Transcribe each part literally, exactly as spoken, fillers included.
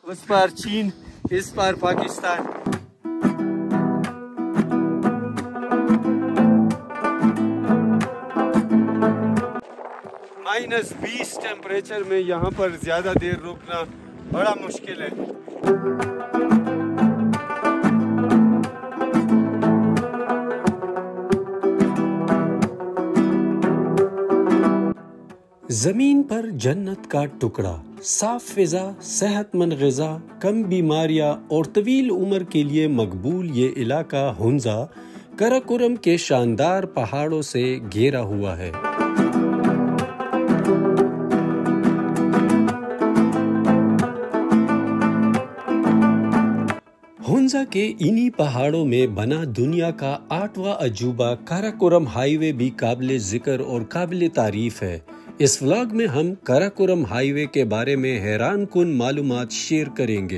उस पार चीन, इस पार पाकिस्तान। माइनस बीस टेम्परेचर में यहाँ पर ज़्यादा देर रुकना बड़ा मुश्किल है। ज़मीन पर जन्नत का टुकड़ा, साफ फिज़ा, सेहतमंद ग़िज़ा, कम बीमारियां और तवील उम्र के लिए मकबूल ये इलाका हुंज़ा कराकोरम के शानदार पहाड़ों से घेरा हुआ है। हुंज़ा के इन्हीं पहाड़ों में बना दुनिया का आठवां अजूबा कराकोरम हाईवे भी काबिल ज़िक्र और काबिल तारीफ़ है। इस व्लॉग में हम कराकोरम हाईवे के बारे में हैरान कुन मालूमात शेयर करेंगे।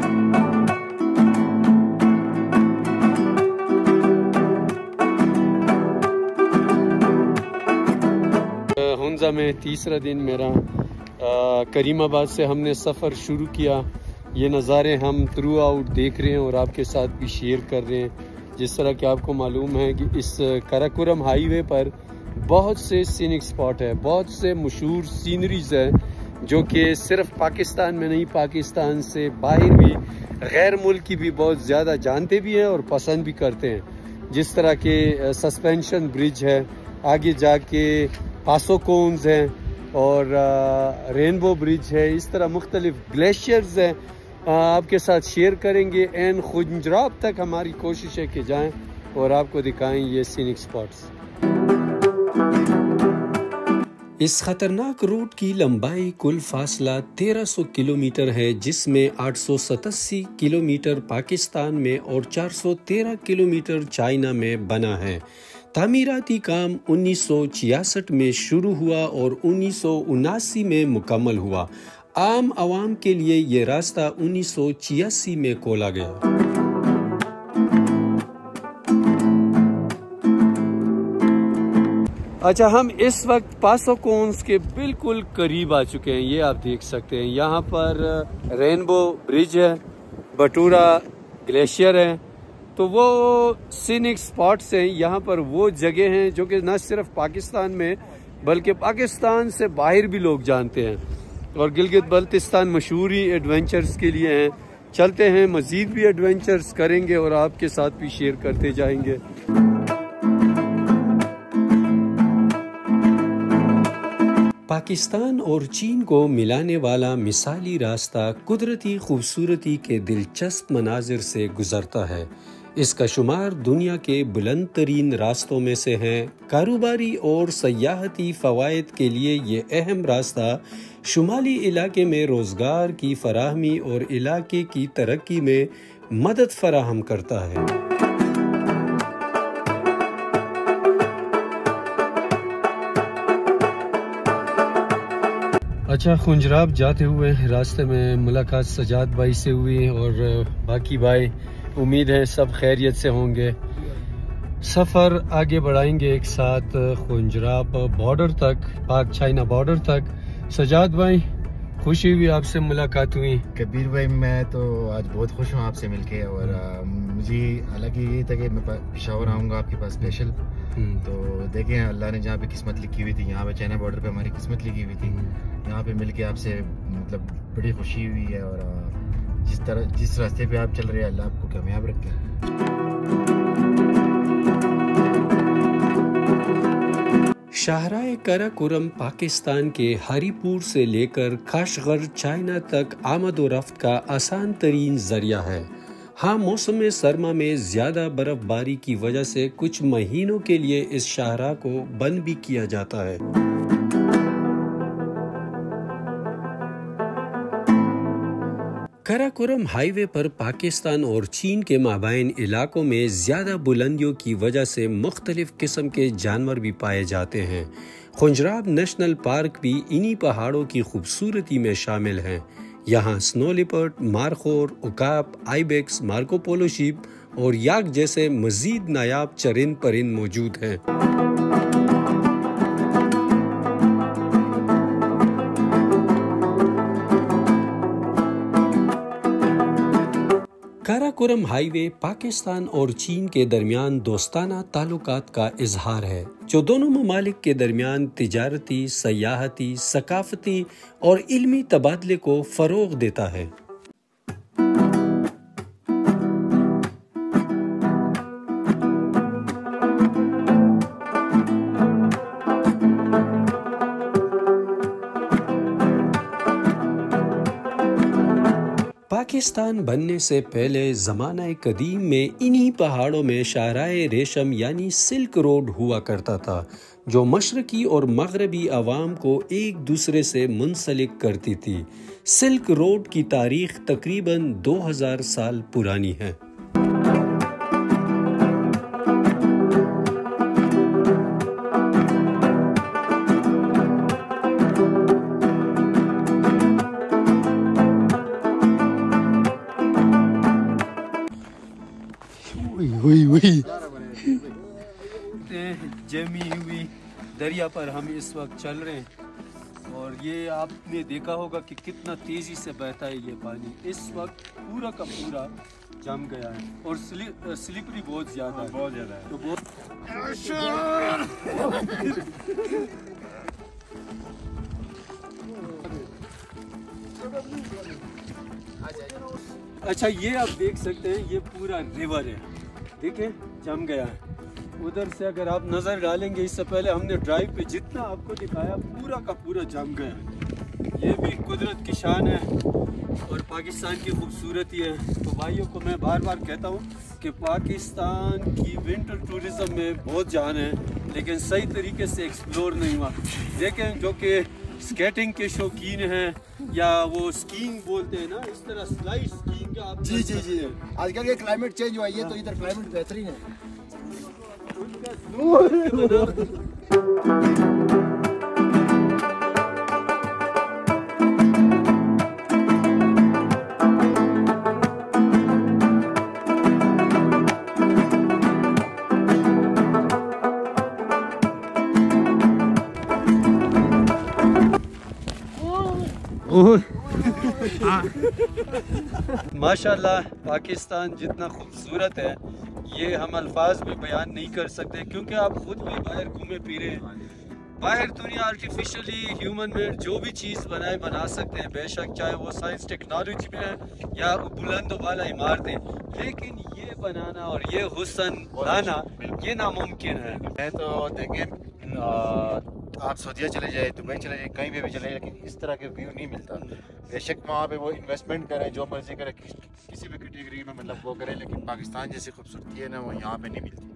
हुंज़ा में तीसरा दिन मेरा करीमाबाद से हमने सफ़र शुरू किया। ये नज़ारे हम थ्रू आउट देख रहे हैं और आपके साथ भी शेयर कर रहे हैं। जिस तरह कि आपको मालूम है कि इस कराकोरम हाईवे पर बहुत से सीनिक स्पॉट है, बहुत से मशहूर सीनरीज हैं जो कि सिर्फ पाकिस्तान में नहीं, पाकिस्तान से बाहर भी, गैर मुल्क की भी बहुत ज़्यादा जानते भी हैं और पसंद भी करते हैं। जिस तरह के सस्पेंशन ब्रिज है, आगे जाके पासो कोन्स हैं और रेनबो ब्रिज है। इस तरह मुख्तलिफ ग्लेशियर्स हैं, आपके साथ शेयर करेंगे। एंड खुंजराब तक हमारी कोशिश है कि जाएं और आपको दिखाएं ये सीनिक स्पॉट्स। इस खतरनाक रूट की लंबाई कुल फासला तेरह सौ किलोमीटर है, जिसमें आठ सौ सतासी किलोमीटर पाकिस्तान में और चार सौ तेरह किलोमीटर चाइना में बना है। तामीराती काम उन्नीस सौ छियासठ में शुरू हुआ और उन्नीस सौ उनासी में मुकम्मल हुआ। आम आवाम के लिए ये रास्ता उन्नीस सौ छियासी में खोला गया। अच्छा, हम इस वक्त पासो कोन्स के बिल्कुल करीब आ चुके हैं। ये आप देख सकते हैं, यहाँ पर रेनबो ब्रिज है, बटूरा ग्लेशियर है। तो वो सीनिक स्पॉट्स हैं, यहाँ पर वो जगह हैं जो कि न सिर्फ पाकिस्तान में बल्कि पाकिस्तान से बाहर भी लोग जानते हैं। और गिलगित बल्तिस्तान मशहूर ही एडवेंचर्स के लिए हैं। चलते हैं, मज़ीद भी एडवेंचर्स करेंगे और आपके साथ भी शेयर करते जाएंगे। पाकिस्तान और चीन को मिलाने वाला मिसाली रास्ता कुदरती खूबसूरती के दिलचस्प मनाजिर से गुजरता है। इसका शुमार दुनिया के बुलंद तरीन रास्तों में से है। कारोबारी और सयाहती फ़वाइद के लिए ये अहम रास्ता शुमाली इलाके में रोज़गार की फराहमी और इलाके की तरक्की में मदद फराहम करता है। अच्छा, खुंजराब जाते हुए रास्ते में मुलाकात सजाद भाई से हुई और बाकी भाई उम्मीद है सब खैरियत से होंगे। सफ़र आगे बढ़ाएंगे एक साथ खुंजराब बॉर्डर तक, पाक चाइना बॉर्डर तक। सजाद भाई, खुशी हुई आपसे मुलाकात हुई। कबीर भाई, मैं तो आज बहुत खुश हूँ आपसे मिलके। और आ, मुझे हालांकि ये था कि मैं पेशावर आऊँगा आपके पास स्पेशल। तो देखें, अल्लाह ने जहाँ पे किस्मत लिखी हुई थी, यहाँ पे चाइना बॉर्डर पे हमारी किस्मत लिखी हुई थी। यहाँ पे मिलके आपसे मतलब बड़ी खुशी हुई है। और आ, जिस तरह जिस रास्ते पे आप चल रहे हैं, अल्लाह आपको कामयाब रखे। शाहराए कराकोरम पाकिस्तान के हरीपुर से लेकर काशगर चाइना तक आमद व रफ्त का आसान तरीन जरिया है। हाँ, मौसम सरमा में ज़्यादा बर्फबारी की वजह से कुछ महीनों के लिए इस शाहरा को बंद भी किया जाता है। कराकोरम हाईवे पर पाकिस्तान और चीन के माबैन इलाकों में ज़्यादा बुलंदियों की वजह से मुख्तलिफ किस्म के जानवर भी पाए जाते हैं। खुंजराब नेशनल पार्क भी इन्हीं पहाड़ों की खूबसूरती में शामिल हैं। यहाँ स्नो लिपर्ड, मारखोर, उकाप, आइबेक्स, मार्कोपोलो शीप और याक जैसे मजीद नायाब चरिंद परिंद मौजूद हैं। काराकोरम हाईवे पाकिस्तान और चीन के दरमियान दोस्ताना ताल्लुकात का इजहार है, जो दोनों ममालिक के दरमियान तिजारती, सयाहती, सकाफती और इल्मी तबादले को फ़रोग़ देता है। पाकिस्तान बनने से पहले ज़माना कदीम में इन्हीं पहाड़ों में शाहराए रेशम यानी सिल्क रोड हुआ करता था, जो मशरकी और मगरबी अवाम को एक दूसरे से मुंसलिक करती थी। सिल्क रोड की तारीख तकरीबन दो हज़ार साल पुरानी है। वही वही जमी हुई दरिया पर हम इस वक्त चल रहे हैं और ये आपने देखा होगा कि कितना तेजी से बहता है ये पानी। इस वक्त पूरा का पूरा जम गया है और स्लि, स्लिपरी बहुत ज्यादा है, बहुत ज्यादा है। तो बहुत अच्छा, ये आप देख सकते हैं ये पूरा रिवर है, देखें जम गया है। उधर से अगर आप नज़र डालेंगे, इससे पहले हमने ड्राइव पे जितना आपको दिखाया पूरा का पूरा जम गया है। ये भी कुदरत की शान है और पाकिस्तान की खूबसूरती है। तो भाइयों को मैं बार बार कहता हूँ कि पाकिस्तान की विंटर टूरिज़म में बहुत जान है, लेकिन सही तरीके से एक्सप्लोर नहीं हुआ। देखें जो कि स्केटिंग के शौकीन हैं या वो स्कीइंग बोलते हैं ना, इस तरह स्लाइड स्कीइंग का आप जी जी जी आजकल के क्लाइमेट चेंज हुआ है, तो इधर क्लाइमेट बेहतरीन है। माशाल्लाह पाकिस्तान जितना खूबसूरत है ये हम अल्फाज में बयान नहीं कर सकते, क्योंकि आप खुद भी बाहर घूमे फिरे हैं। बाहर दुनिया आर्टिफिशियली ह्यूमन मेड जो भी चीज़ बनाए बना सकते हैं, बेशक चाहे वो साइंस टेक्नोलॉजी में है या बुलंद वाला इमारतें, लेकिन ये बनाना और ये हुस्न लाना ये नामुमकिन है। मैं तो देखें आप सऊदीया चले जाए, दुबई चले जाए, कहीं भी भी चले जाए, लेकिन इस तरह के व्यू नहीं मिलता। बेशक वहाँ पे वो इन्वेस्टमेंट करें, जो मर्जी करें, किस, किसी भी कैटेगरी में मतलब वो करें, लेकिन पाकिस्तान जैसी खूबसूरती है ना वो यहाँ पे नहीं मिलती।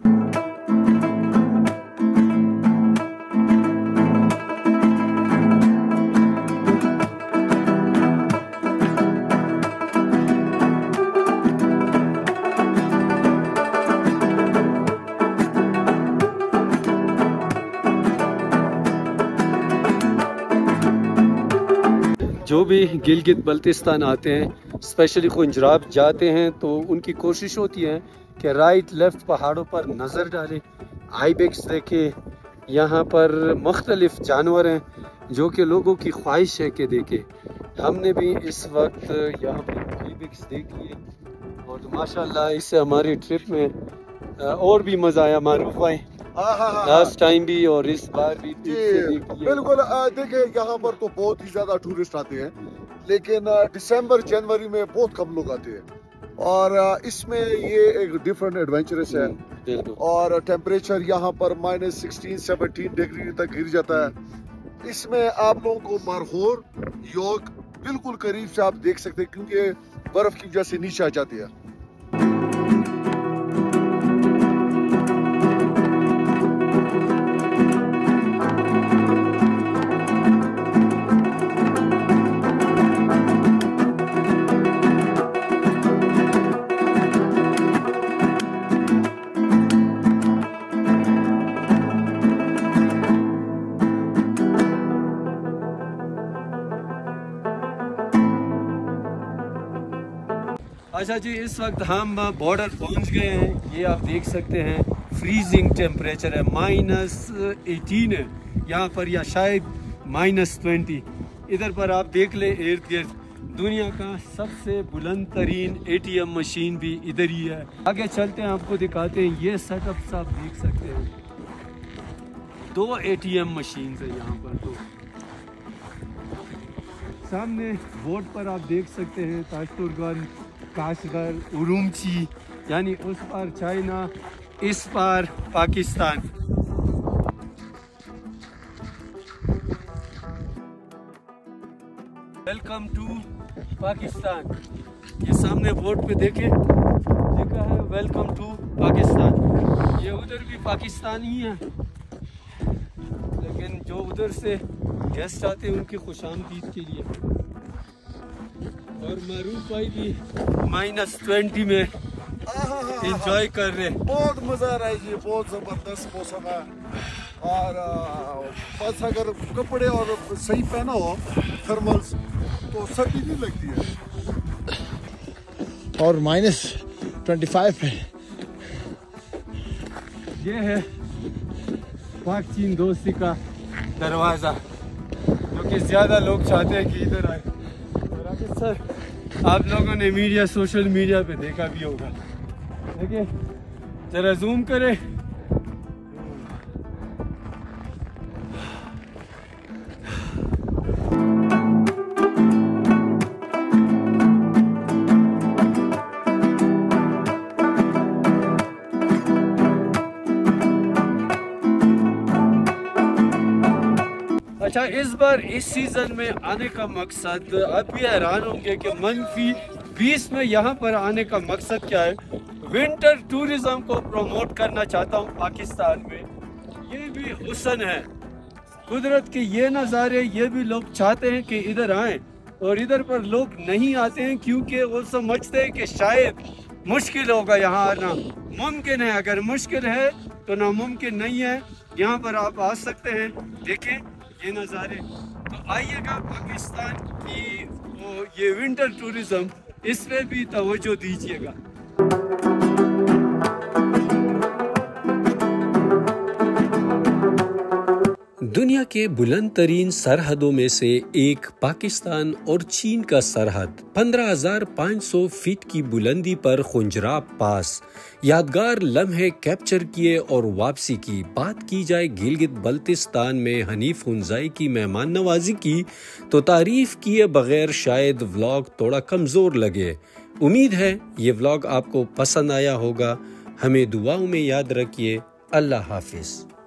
जो भी गिलगित बल्तिस्तान आते हैं, स्पेशली खुंजराब जाते हैं, तो उनकी कोशिश होती है कि राइट लेफ़्ट पहाड़ों पर नज़र डालें, आइबेक्स देखें। यहाँ पर मुख्तलिफ़ जानवर हैं जो कि लोगों की ख्वाहिश है कि देखें। हमने भी इस वक्त यहाँ पर आइबेक्स देख लिए और तो माशाल्लाह इससे हमारी ट्रिप में और भी मज़ा आया। मारूफ भाई लास्ट टाइम भी और इस बार भी बिल्कुल देखिए, यहाँ पर तो बहुत ही ज्यादा टूरिस्ट आते हैं, लेकिन दिसंबर जनवरी में बहुत कम लोग आते हैं और इसमें ये एक डिफरेंट एडवेंचरस है और टेम्परेचर यहाँ पर माइनस सिक्सटीन सेवनटीन डिग्री तक गिर जाता है। इसमें आप लोगों को मारहोर योग बिल्कुल करीब से आप देख सकते हैं, क्योंकि बर्फ की वजह से नीचे आ जाती है। अच्छा जी, इस वक्त हम बॉर्डर पहुंच गए हैं। ये आप देख सकते हैं फ्रीजिंग टेम्परेचर है, माइनस एटीन है यहाँ पर या शायद माइनस ट्वेंटी। इधर पर आप देख लें इर्द गिर्द दुनिया का सबसे बुलंद तरीन एटीएम मशीन भी इधर ही है। आगे चलते हैं, आपको दिखाते हैं। ये सेटअप आप देख सकते हैं, दो एटीएम मशीन है यहाँ पर। दो सामने बोर्ड पर आप देख सकते हैं ताशपुरगंज, काशगर, उरुमची, यानी उस पार चाइना, इस पार पाकिस्तान। Welcome to Pakistan. ये सामने बोर्ड पे देखें, लिखा है वेलकम टू पाकिस्तान। ये उधर भी पाकिस्तान ही है, लेकिन जो उधर से गेस्ट आते हैं उनकी खुशामदीद के लिए। और मारूफ भाई भी माइनस ट्वेंटी में एंजॉय कर रहे हैं। बहुत मजा आ रहा है जी, बहुत जबरदस्त मौसम है। और बस अगर कपड़े और सही पहना हो थर्मल्स तो सर्दी नहीं लगती है। और माइनस ट्वेंटी फाइव पे ये है पाक चीन दोस्ती का दरवाज़ा, जो कि ज़्यादा लोग चाहते हैं कि इधर आए। और आगे सर, आप लोगों ने मीडिया, सोशल मीडिया पे देखा भी होगा। देखिए जरा जूम करें, अच्छा इस बार इस सीज़न में आने का मकसद, आप भी हैरान होंगे कि मनफी बीस में यहाँ पर आने का मकसद क्या है। विंटर टूरिज्म को प्रमोट करना चाहता हूँ पाकिस्तान में। ये भी हुस्न है कुदरत के, ये नज़ारे, ये भी लोग चाहते हैं कि इधर आएँ, और इधर पर लोग नहीं आते हैं क्योंकि वो समझते हैं कि शायद मुश्किल होगा यहाँ आना। मुमकिन है, अगर मुश्किल है तो नामुमकिन नहीं है। यहाँ पर आप आ सकते हैं, देखें ये नज़ारे। तो आइएगा पाकिस्तान की वो ये विंटर टूरिज्म, इस पे भी तवज्जो दीजिएगा। दुनिया के बुलंद तरीन सरहदों में से एक पाकिस्तान और चीन का सरहद पंद्रह हजार पाँच सौ फीट की बुलंदी पर खुंजराब पास यादगार लम्हे कैप्चर किए। और वापसी की बात की जाए गिलगित बल्तिस्तान में हनीफ हुंजाई की मेहमान नवाजी की, तो तारीफ किए बगैर शायद व्लॉग थोड़ा कमज़ोर लगे। उम्मीद है ये व्लॉग आपको पसंद आया होगा। हमें दुआओं में याद रखिए। अल्लाह हाफिज़।